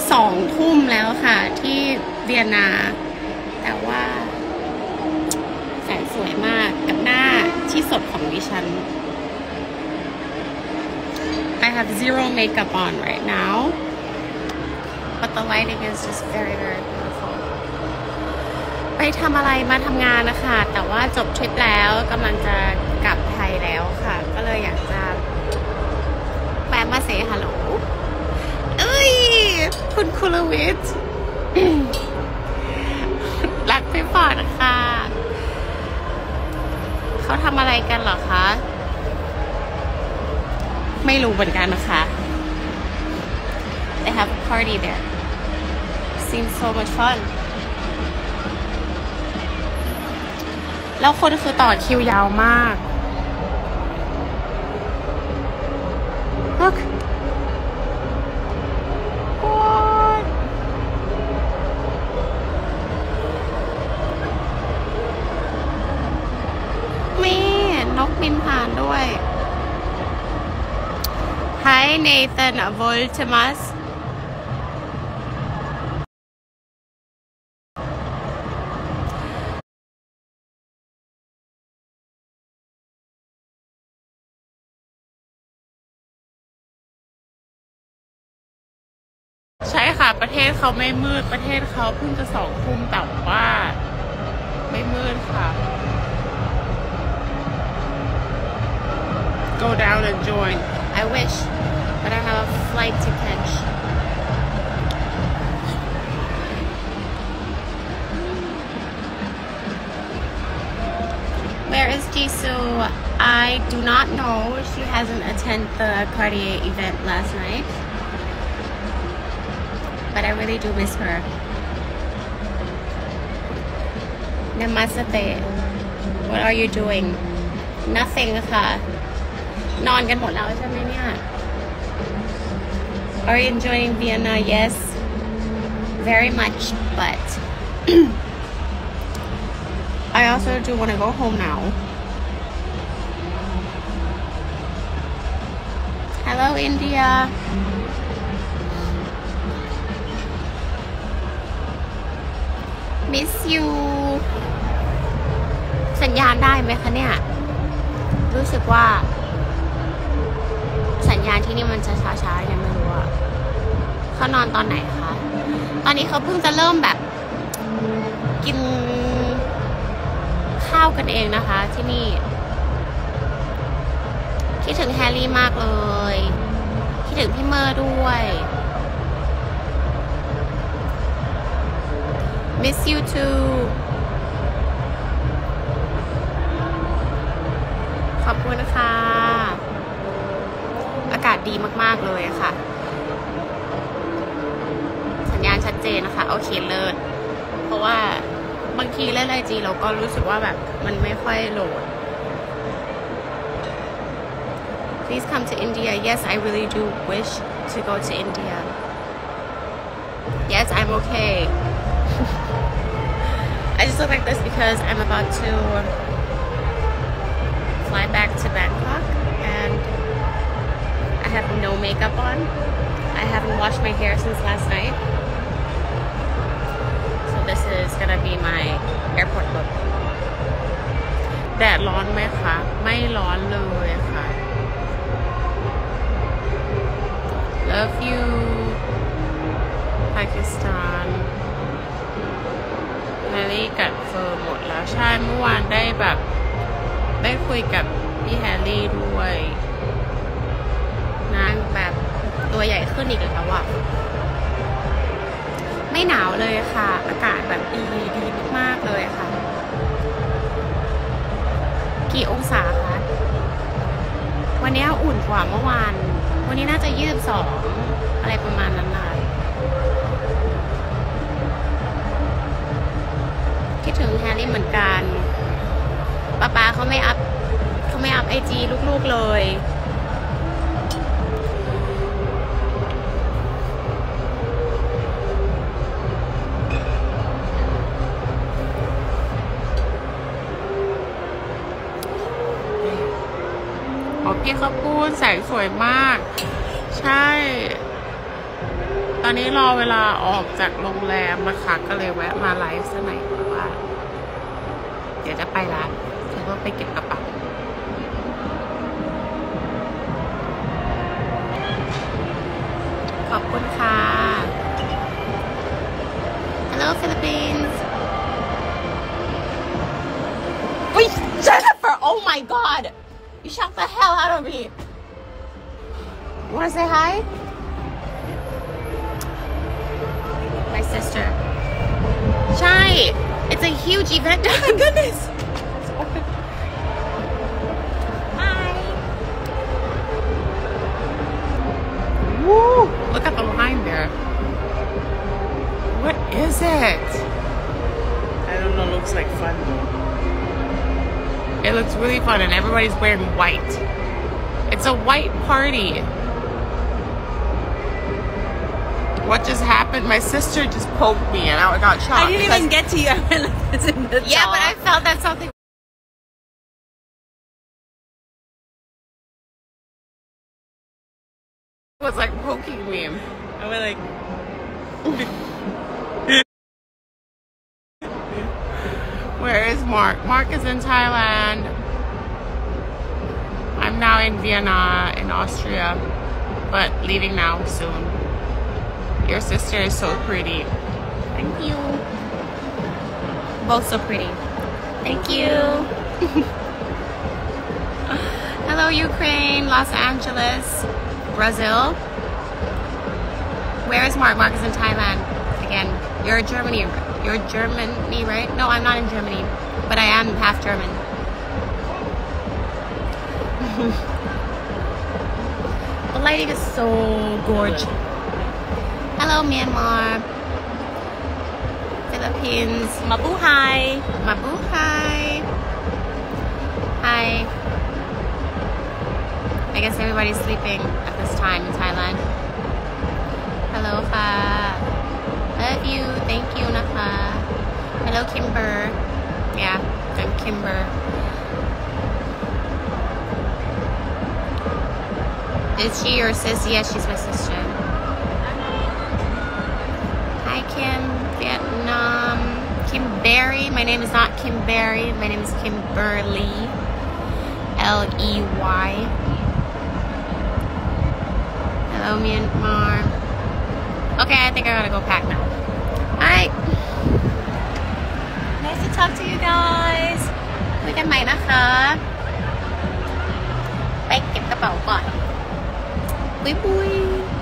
2 ทุ่มแล้วค่ะที่เวียนนาแต่ว่าแสงสวยมากกับหน้าที่สดของดิฉัน I have zero makeup on right now but the lighting is just very very beautiful ไปทำอะไรมาทำงานนะคะแต่ว่าจบทริปแล้วกำลังจะกลับไทยแล้วค่ะก็เลยอยากจะแวะมาเซฮัลโหลเอ้ยคุณคุลวิทรักพี่ปอดค่ะเขาทำอะไรกันเหรอคะไม่รู้เหมือนกันนะคะ They have a party there seems so much fun แล้วคนคือต่อคิวยาวมาก Look Whatมีนกบินผ่านด้วย Hi Nathan Voltemasใช่ค่ะประเทศเขาไม่มืดประเทศเขาเพิ่งจะ2 ทุ่มแต่ว่าไม่มืดค่ะ Go down and join I wish but I have a flight to catch Where is Jisoo? I do not know. She hasn't attended the Cartier event last night but I really do miss her. Namaste. What are you doing? Nothing ค่ะนอนกันหมดแล้วใช่ไหมเนี่ย Are you enjoying Vienna? Yes, very much. But I also do want to go home now. Hello, India. Miss you. สัญญาณได้ไหมคะเนี่ยรู้สึกว่าสัญญาณที่นี่มันจะช้าๆยังไม่รู้อะเขานอนตอนไหนคะตอนนี้เขาเพิ่งจะเริ่มแบบกินข้าวกันเองนะคะที่นี่คิดถึงแฮร์รี่มากเลยคิดถึงพี่เมอร์ด้วย Miss you too ขอบคุณนะคะอากาศดีมากๆเลยค่ะสัญญาณชัดเจนนะคะโอเคเลิศเพราะว่าบางทีเล่นไอจีเราก็รู้สึกว่าแบบมันไม่ค่อยโหลด Please come to India Yes I really do wish to go to India Yes I'm okay I just look like this because I'm about to fly back to Bangkok and I have no makeup on. I haven't washed my hair since last night. So this is gonna be my airport look. แดดร้อนไหมคะไม่ร้อนเลยค่ะ Love you Pakistan แฮร์รี่กัดเฟอร์หมดแล้วใช่เมื่อวานได้คุยกับพี่แฮร์รี่ด้วยนางแบบตัวใหญ่ขึ้นอีกแล้วอะไม่หนาวเลยค่ะอากาศแบบดีมากเลยค่ะกี่องศาคะวันนี้อุ่นกว่าเมื่อวานวันนี้น่าจะ22อะไรประมาณนั้นนะคิดถึงแฮร์รี่เหมือนกันป๊าเขาไม่อัพไอจีลูกๆเลยพี่เขาพูดแสงสวยมากใช่อนนี้รอเวลาออกจากโรงแรมนะคะก็เลยแวะมาไลฟ์สักหน่อยเพราะว่าเดี๋ยวจะไปร้านคือว่าไปเก็บกระเป๋าขอบคุณค่ะ Hello Philippines Wait Jennifer oh my god you shocked the hell out of me you wanna say hi my sister ใช่ it's a huge event oh my goodness hi Woo look at the line there what is it I don't know looks like fun it looks really fun and everybody's wearing white it's a white party What just happened? My sister just poked me and I got shocked. I didn't even get to you. I went like this in the Yeah, top. but I felt that something was like poking me. I went like Where is Mark? Mark is in Thailand. I'm now in Vienna in Austria, but leaving now soon. Your sister is so pretty. Thank you. Both so pretty. Thank you. Hello, Ukraine, Los Angeles, Brazil. Where is Mark? Mark is in Thailand. Again, you're Germany. You're Germany, right? No, I'm not in Germany, but I am half German. The lighting is so gorgeous. Hello, Myanmar, Philippines, Mabuhay. Mabuhay. Hi. I guess everybody's sleeping at this time in Thailand. Hello, ka. Love you. Thank you, naka. Hello, Kimber. Yeah, I'm Kimber. Is she your sis? Yes, she's my sister. Hi, Kim, Vietnam. Kimberly. My name is not Kimberly. My name is Kimberly. L-E-Y. Hello, Myanmar. Okay, I think I gotta go pack now. Alright. Nice to talk to you guys. คุยกันใหม่นะคะ ไปเก็บกระเป๋าก่อน ปุยปุย